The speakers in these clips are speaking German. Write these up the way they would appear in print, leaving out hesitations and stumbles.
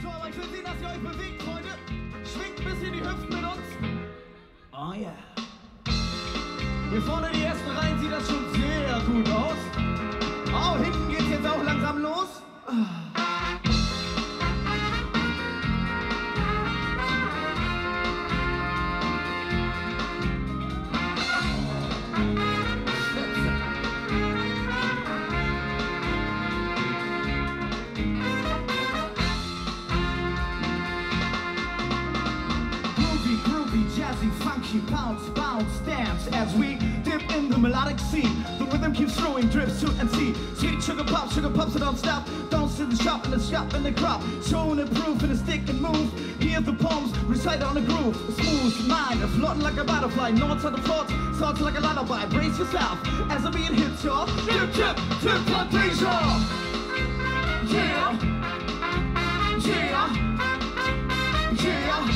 So, aber ich will sehen, dass ihr euch bewegt, Freunde. Schwingt ein bisschen die Hüften mit uns. Oh ja. Yeah. Hier vorne die ersten Reihen sieht das schon sehr gut aus. Oh, hinten geht's jetzt auch langsam los. Funky bounce, bounce, dance as we dip in the melodic sea. The rhythm keeps throwing drips to and see. Sweet sugar pops that don't stop. Don't sit the shop in the crop. Showing the proof in a stick and move. Hear the poems recite on the groove. A smooth mind, floating like a butterfly. Notes on the floor, starts like a lullaby. Brace yourself as the beat hits your tip, tip, tip, plantation. Yeah, yeah, yeah.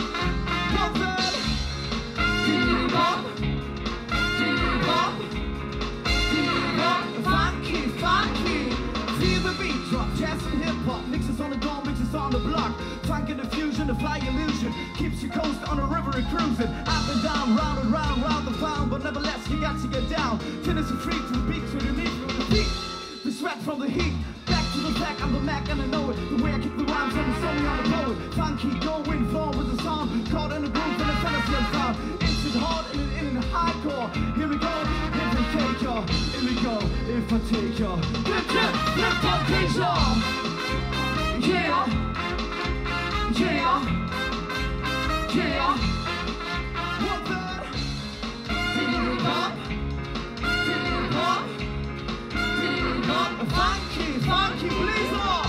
Jazz and hip-hop, mixes on the dawn, mixes on the block. Funk and the fusion, the fly illusion keeps you coast on a river and cruising. Up and down, round and round, round the pound. But nevertheless, you got to get down. Tennis and free to the beat, to the knee, from the beat. The sweat from the heat. Back to the back, I'm the Mac and I know it. The way I kick the rhymes on the song, I'm the poet. Funky, going, flowing with the song. Caught in the groove and the fantasy I'm found. Instant hard and in the hardcore. Here we go, if I take ya. Here we go, if I take ya. Hip hop Deja. Yeah, yeah, yeah. What the? Diddy-bop, diddy-bop, diddy-bop. Funky, funky, please on.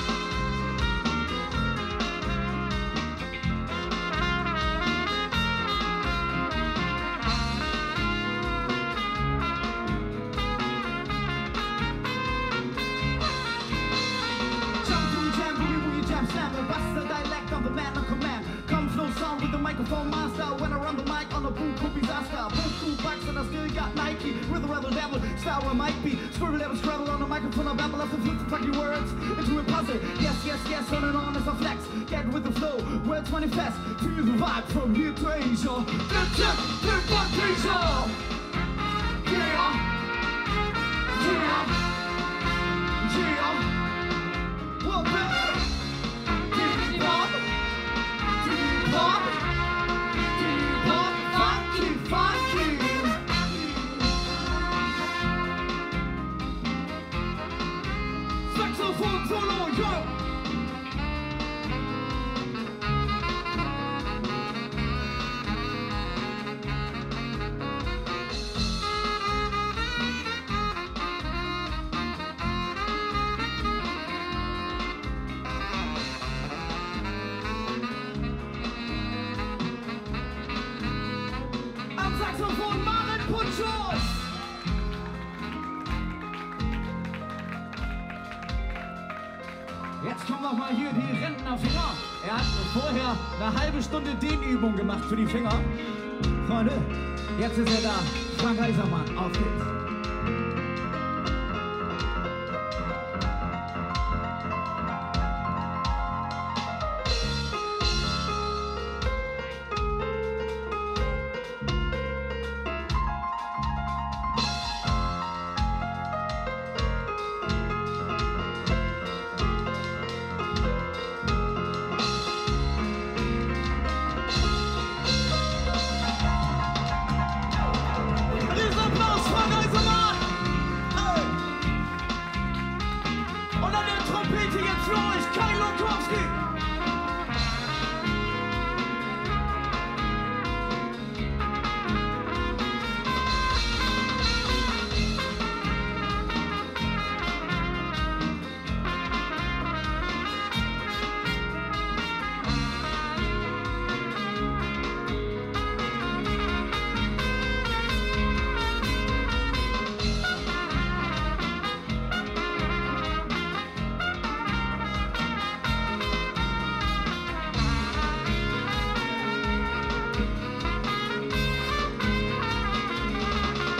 Microphone monster when I run the mic on the boom cookies I style. Boom cool box and I still got Nike with a rebel devil style where might be. Scribble level scrabble on the microphone. I babble off the flip funky words into a puzzle. Yes, yes, yes, on and on as I flex. Get with the flow, words manifest. Feel the vibe from here to Asia. Hip hop Asia. Yeah, yeah, yeah. Well, man, Diddy-bop, Diddy-bop. Saxophon Solo, yo! Am Saxophon Marek Punschos! Jetzt kommen noch mal hier die Rentnerfinger. Er hat vorher eine halbe Stunde Dehnübung gemacht für die Finger. Freunde, jetzt ist er da. Frank Reisermann, auf geht's.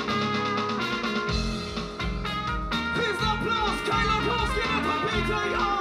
Kyla Kowski, the Papito,